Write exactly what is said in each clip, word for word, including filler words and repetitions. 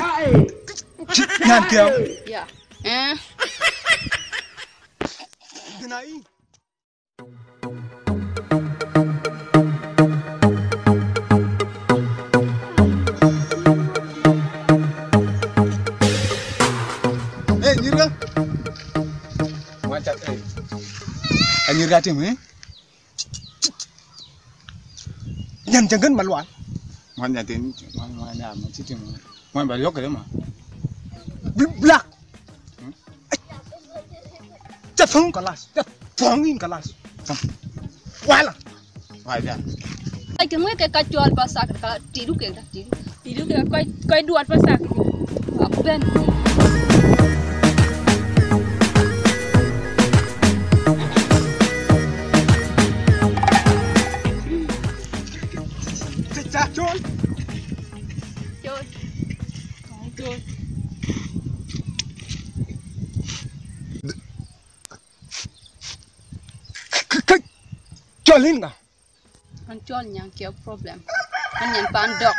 Nhan kêu. Dạ. À. Thế này. Ê, như cơ. Ngoan chặt ơi. Anh như ra chừng ấy. Nhằn chẳng cân mà loạn. Ngoan nhà tiến ngoan ngoan nhà mà chứ chừng. Ngoan bà lốc cái đó mà. Black. Chất phóng cả là chất phóng in cả là. Quay là. Quay ra. Ai cái mấy cái cá chuột bao sạc cái tidur cái đó tidur tidur cái coi coi duat bao sạc. Aku ben. Cha chôn. Chôn. Chôn. Cho lên nào. Anh chôn nhang kêu problem. Anh nhang pan dog.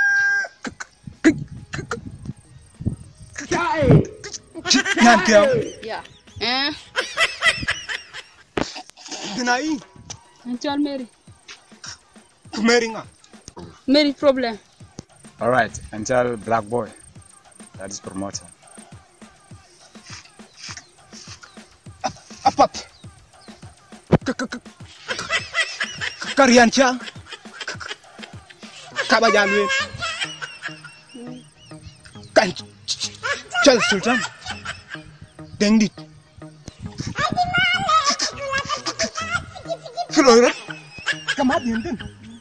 Nhan kêu. Dạ. À. Thế này. Anh chôn Mary. Mary à? Mary problem. All right, and tell Black Boy that is promoter. Apa? Karian cha. Kabayan win. Kan chal sultan. Deng dit. Rồi đó. Kamat din din.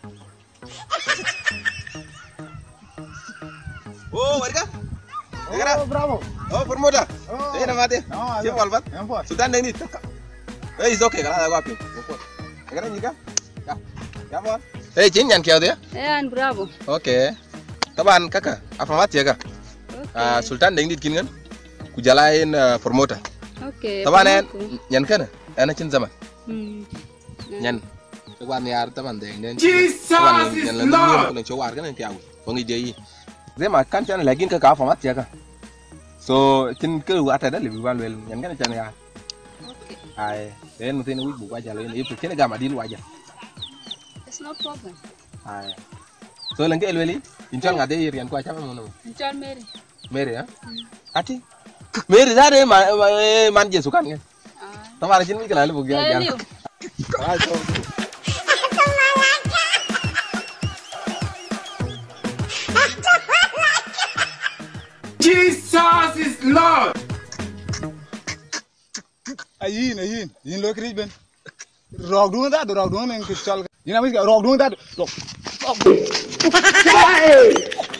Oh, warga? Warga? Oh, bravo. Oh, promoter. Oh. Ini nama dia. Oh, Siapa Albat? Yang buat. Sultan Deng dit. Eh, is okay kalau ada apa? Warga ni kan? Ya. Ya, Bon. Eh, cin yang kau dia? Eh, an bravo. Okay. Taban kakak, apa mati ya kak? Okay. Sultan Deng dit kini kan? Kujalain promoter. Okay. Taban en, nyan kan? Enak cin zaman. Hmm. Nyan. Coba ni ar taban Deng den. Jesus is Lord. Nyan lalu coba kan yang kau. Wangi dia. Zai ma kan cana lagi ke ka format ya ka. So cin ke ada dah lebih ban wel nyan kan cana ya. Okay. Ai, den mutin wi buka jalo ini itu cina gama dilu aja. It's no problem. Ai. So lagi elweli, incal ngade irian ku aja mau. Anh chôn Mary. Mary ya? Ati. Mary dah deh man je sukan kan. Ah. Tamara cin mi kala lu buka Ya, jalo. Liu. Ai so. Jesus is Lord. Ayin, ayin, ayin lo kiri ben. Rog dulu dah, rog dulu yang kecil. Ini namanya rog dulu dah. Rog.